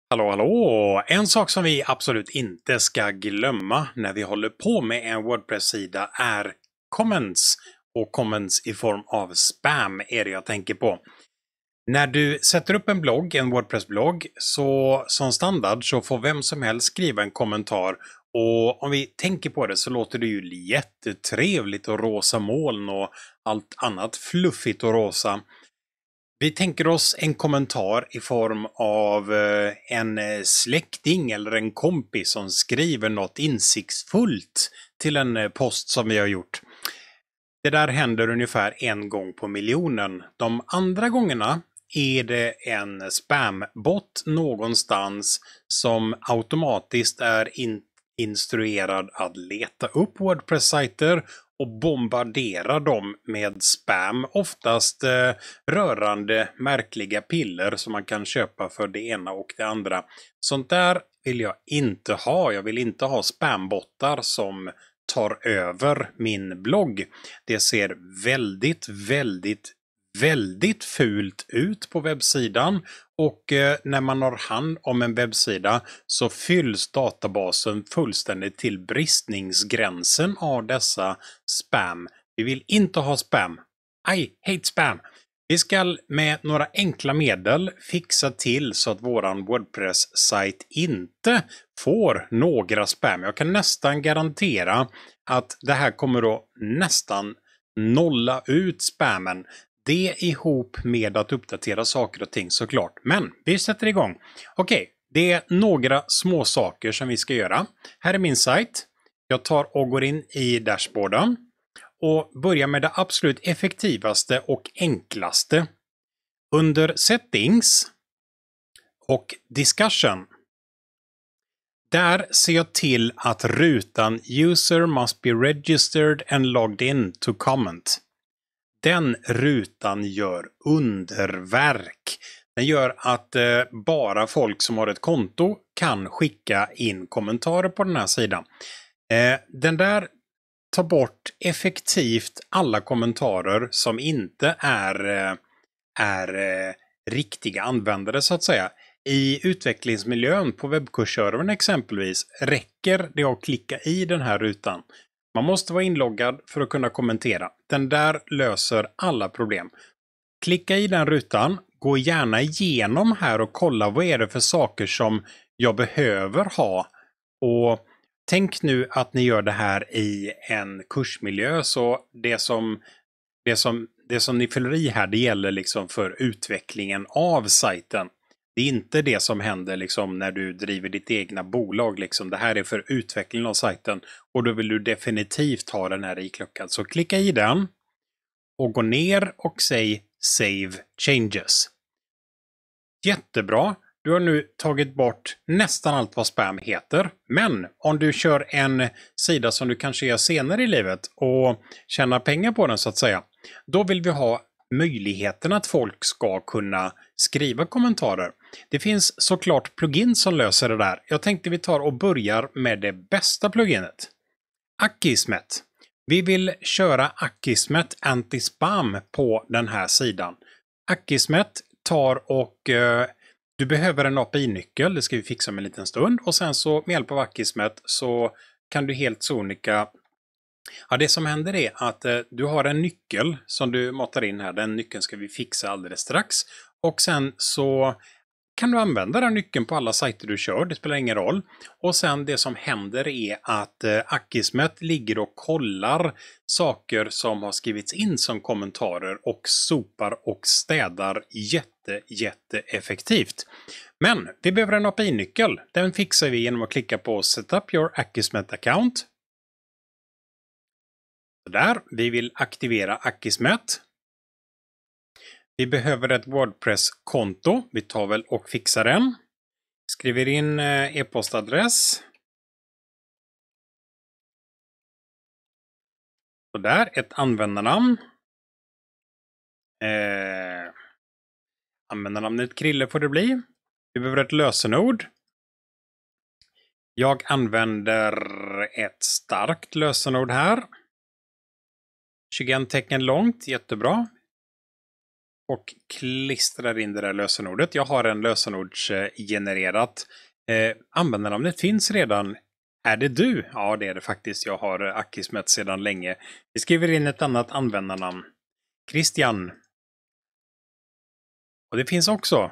Hallå, hallå! En sak som vi absolut inte ska glömma när vi håller på med en WordPress-sida är comments. Och comments i form av spam är det jag tänker på. När du sätter upp en blogg, en WordPress-blogg, så som standard så får vem som helst skriva en kommentar. Och om vi tänker på det så låter det ju jättetrevligt och rosa moln och allt annat fluffigt och rosa. Vi tänker oss en kommentar i form av en släkting eller en kompis som skriver något insiktsfullt till en post som vi har gjort. Det där händer ungefär en gång på miljonen. De andra gångerna är det en spambot någonstans som automatiskt är instruerad att leta upp WordPress-sajter och bombardera dem med spam, oftast rörande märkliga piller som man kan köpa för det ena och det andra. Sånt där vill jag inte ha. Jag vill inte ha spambottar som tar över min blogg. Det ser väldigt fult ut på webbsidan och när man har hand om en webbsida så fylls databasen fullständigt till bristningsgränsen av dessa spam. Vi vill inte ha spam. I hate spam! Vi ska med några enkla medel fixa till så att våran WordPress-sajt inte får några spam. Jag kan nästan garantera att det här kommer att nästan nolla ut spammen. Det ihop med att uppdatera saker och ting såklart. Men vi sätter igång. Okej, det är några små saker som vi ska göra. Här är min sajt. Jag tar och går in i dashboarden och börjar med det absolut effektivaste och enklaste. Under Settings och Discussion. Där ser jag till att rutan User must be registered and logged in to comment. Den rutan gör underverk. Den gör att bara folk som har ett konto kan skicka in kommentarer på den här sidan. Den där tar bort effektivt alla kommentarer som inte är riktiga användare så att säga. I utvecklingsmiljön på webbkursservern exempelvis räcker det att klicka i den här rutan. Man måste vara inloggad för att kunna kommentera. Den där löser alla problem. Klicka i den rutan, gå gärna igenom här och kolla vad är det för saker som jag behöver ha. Och tänk nu att ni gör det här i en kursmiljö så det som ni fyller i här det gäller liksom för utvecklingen av sajten. Det är inte det som händer liksom när du driver ditt egna bolag. Liksom. Det här är för utvecklingen av sajten. Och då vill du definitivt ha den här iklockad. Så klicka i den. Och gå ner och säg Save Changes. Jättebra. Du har nu tagit bort nästan allt vad spam heter. Men om du kör en sida som du kanske gör senare i livet och tjänar pengar på den så att säga. Då vill vi ha möjligheten att folk ska kunna skriva kommentarer. Det finns såklart plugins som löser det där. Jag tänkte vi tar och börjar med det bästa pluginet. Akismet. Vi vill köra Akismet anti-spam på den här sidan. Akismet tar och du behöver en API-nyckel. Det ska vi fixa med en liten stund. Och sen så med hjälp av Akismet så kan du helt sonika. Ja, det som händer är att du har en nyckel som du matar in här. Den nyckeln ska vi fixa alldeles strax. Och sen så kan du använda den nyckeln på alla sajter du kör. Det spelar ingen roll. Och sen det som händer är att Akismet ligger och kollar saker som har skrivits in som kommentarer och sopar och städar jätteeffektivt. Men vi behöver en API-nyckel. Den fixar vi genom att klicka på Setup your Akismet account. Där, vi vill aktivera Akismet. Vi behöver ett WordPress-konto. Vi tar väl och fixar den. Skriver in e-postadress. Och där, ett användarnamn. Användarnamnet Krille får det bli. Vi behöver ett lösenord. Jag använder ett starkt lösenord här. 21 tecken långt, jättebra. och klistrar in det där lösenordet. Jag har en lösenordsgenererat. Användarnamnet finns redan. Är det du? Ja, det är det faktiskt. Jag har Akismet sedan länge. Vi skriver in ett annat användarnamn. Christian. Och det finns också.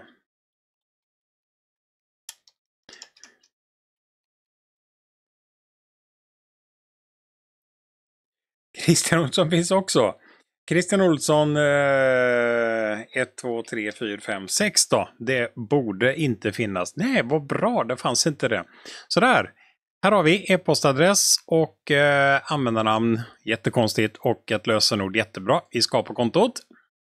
Christian Olsson finns också. Christian Olsson 1, 2, 3, 4, 5, 6 då. Det borde inte finnas. Nej, vad bra, det fanns inte det. Sådär. Här har vi e-postadress och användarnamn. Jättekonstigt. Och ett lösenord. Jättebra. Vi skapar kontot.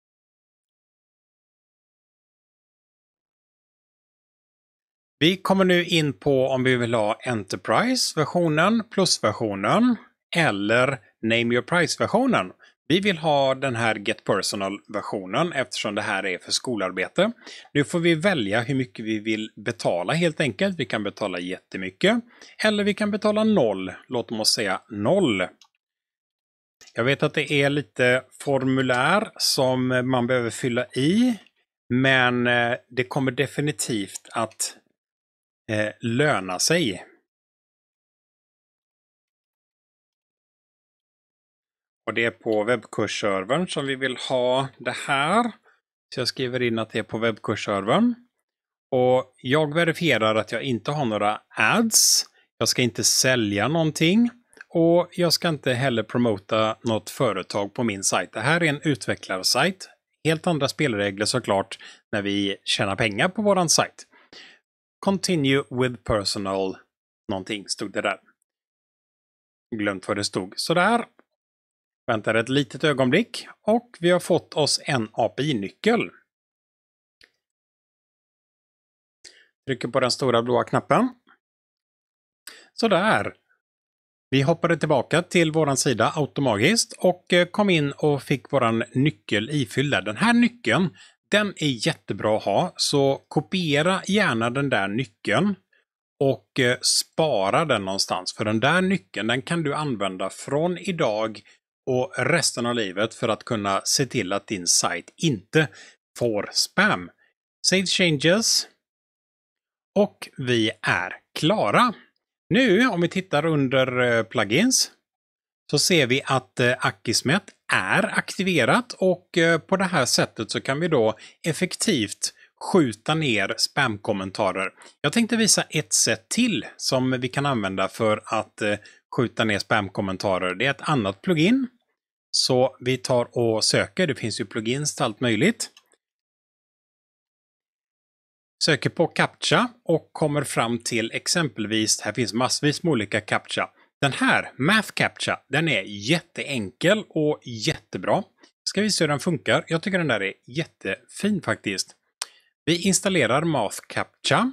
Vi kommer nu in på om vi vill ha Enterprise-versionen, Plus-versionen eller Name Your Price-versionen. Vi vill ha den här Get Personal-versionen eftersom det här är för skolarbete. Nu får vi välja hur mycket vi vill betala helt enkelt. Vi kan betala jättemycket eller vi kan betala 0. Låt oss säga 0. Jag vet att det är lite formulär som man behöver fylla i. Men det kommer definitivt att löna sig. Och det är på webbkursservern som vi vill ha det här. Så jag skriver in att det är på webbkursservern. Och jag verifierar att jag inte har några ads. Jag ska inte sälja någonting. Och jag ska inte heller promota något företag på min sajt. Det här är en utvecklarsajt. Helt andra spelregler såklart när vi tjänar pengar på våran sajt. Continue with personal någonting stod det där. Glömt vad det stod. Sådär. Väntar ett litet ögonblick och vi har fått oss en API-nyckel. Trycker på den stora blåa knappen. Sådär. Vi hoppade tillbaka till våran sida automatiskt och kom in och fick våran nyckel ifylld. Den här nyckeln, den är jättebra att ha, så kopiera gärna den där nyckeln och spara den någonstans. För den där nyckeln, den kan du använda från idag och resten av livet för att kunna se till att din sajt inte får spam. Save changes. Och vi är klara. Nu om vi tittar under plugins så ser vi att Akismet är aktiverat och på det här sättet så kan vi då effektivt skjuta ner spamkommentarer. Jag tänkte visa ett sätt till som vi kan använda för att skjuta ner spamkommentarer. Det är ett annat plugin. Så vi tar och söker. Det finns ju plugins till allt möjligt. Söker på CAPTCHA och kommer fram till exempelvis, här finns massvis med olika CAPTCHA. Den här, Math CAPTCHA, den är jätteenkel och jättebra. Ska vi se hur den funkar? Jag tycker den där är jättefin faktiskt. Vi installerar Math CAPTCHA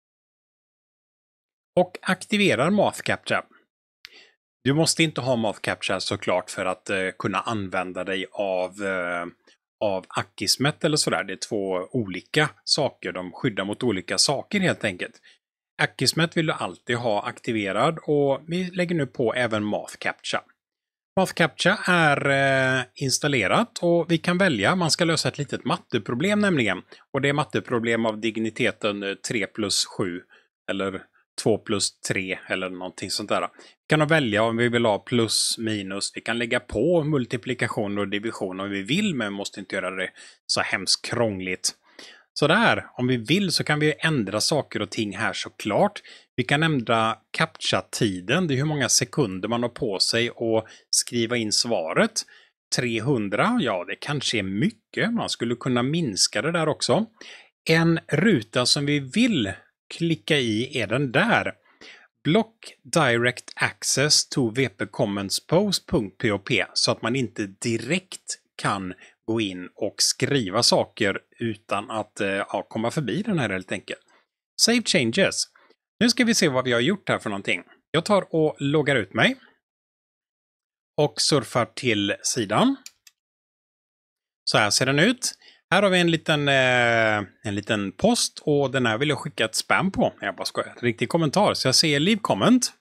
och aktiverar Math CAPTCHA. Du måste inte ha Math CAPTCHA såklart för att kunna använda dig av Akismet eller sådär. Det är två olika saker. De skyddar mot olika saker helt enkelt. Akismet vill du alltid ha aktiverad och vi lägger nu på även Math CAPTCHA. Math CAPTCHA är installerat och vi kan välja. Man ska lösa ett litet matteproblem nämligen. Och det är matteproblem av digniteten 3+7 eller 2+3 eller någonting sånt där. Vi kan välja om vi vill ha plus, minus. Vi kan lägga på multiplikation och division om vi vill, men vi måste inte göra det så hemskt krångligt. Så där, om vi vill så kan vi ändra saker och ting här såklart. Vi kan ändra CAPTCHA-tiden, det är hur många sekunder man har på sig att skriva in svaret. 300, ja det kanske är mycket, man skulle kunna minska det där också. En ruta som vi vill klicka i är den där. Block direct access to wp-comments-post.pop så att man inte direkt kan gå in och skriva saker utan att komma förbi den här helt enkelt. Save changes. Nu ska vi se vad vi har gjort här för någonting. Jag tar och loggar ut mig. Och surfar till sidan. Så här ser den ut. Här har vi en liten post och den här vill jag skicka ett spam på. Jag bara skojar. Riktig kommentar. Så jag ser leave comment.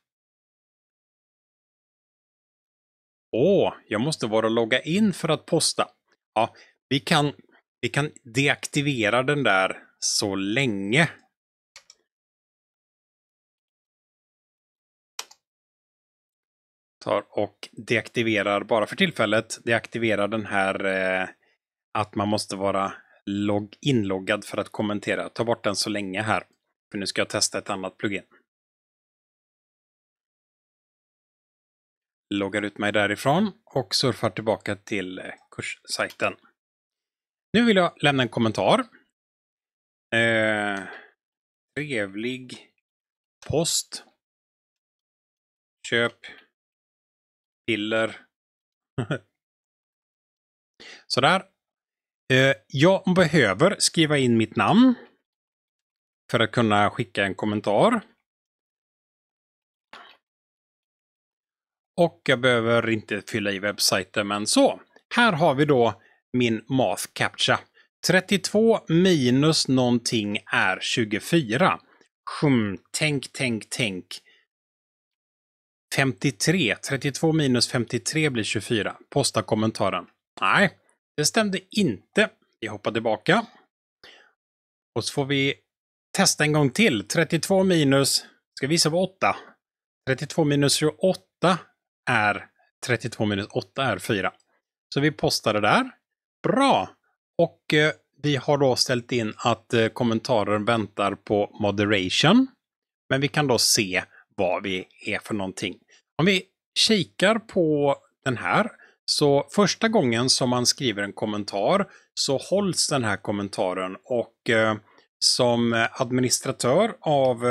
Jag måste vara logga in för att posta. Ja, Vi kan deaktivera den där så länge. Tar och deaktiverar bara för tillfället. Deaktiverar den här att man måste vara inloggad för att kommentera. Ta bort den så länge här. För nu ska jag testa ett annat plugin. Loggar ut mig därifrån och surfar tillbaka till kurssajten. Nu vill jag lämna en kommentar. Trevlig post. Köp piller. Sådär. Jag behöver skriva in mitt namn för att kunna skicka en kommentar. Och jag behöver inte fylla i webbsajten, men så. Här har vi då min math captcha. 32 minus någonting är 24. Tänk. 53. 32 minus 53 blir 24. Posta kommentaren. Nej, det stämde inte. Vi hoppar tillbaka. Och så får vi testa en gång till. 32 minus, ska visa på 8. 32 minus 28 är 32 minus 8 är 4. Så vi postar det där. Bra! Och vi har då ställt in att kommentaren väntar på moderation. Men vi kan då se vad vi är för någonting. Om vi kikar på den här, så första gången som man skriver en kommentar så hålls den här kommentaren, och som administratör av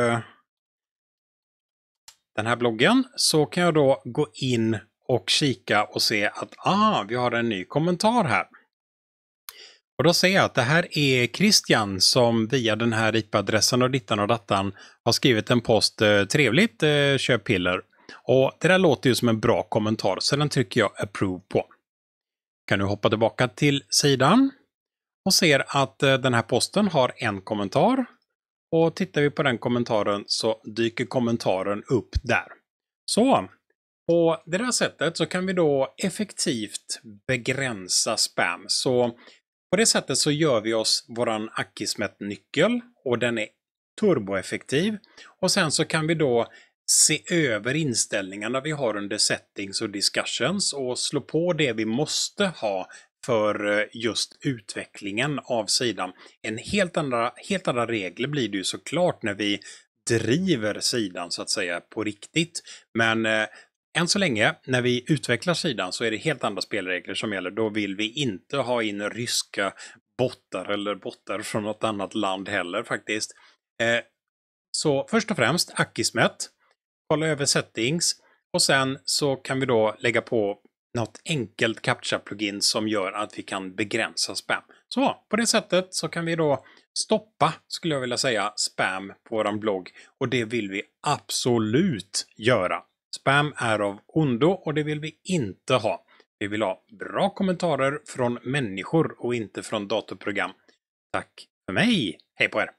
den här bloggen så kan jag då gå in och kika och se att vi har en ny kommentar här. Och då ser jag att det här är Christian som via den här IP-adressen och dittan och dattan har skrivit en post. Trevligt, köp piller. Och det där låter ju som en bra kommentar, så den trycker jag approve på. Kan nu hoppa tillbaka till sidan och ser att den här posten har en kommentar. Och tittar vi på den kommentaren så dyker kommentaren upp där. Så på det här sättet så kan vi då effektivt begränsa spam. Så på det sättet så gör vi oss våran Akismet-nyckel, och den är turboeffektiv. Och sen så kan vi då se över inställningarna vi har under settings och discussions och slå på det vi måste ha för just utvecklingen av sidan. Helt andra regler blir det ju såklart när vi driver sidan så att säga på riktigt. Men än så länge när vi utvecklar sidan så är det helt andra spelregler som gäller. Då vill vi inte ha in ryska bottar eller bottar från något annat land heller faktiskt. Så först och främst Akismet. Kolla över settings och sen så kan vi då lägga på något enkelt captcha-plugin som gör att vi kan begränsa spam. Så på det sättet så kan vi då stoppa, skulle jag vilja säga, spam på vår blogg, och det vill vi absolut göra. Spam är av ondo och det vill vi inte ha. Vi vill ha bra kommentarer från människor och inte från datorprogram. Tack för mig. Hej på er!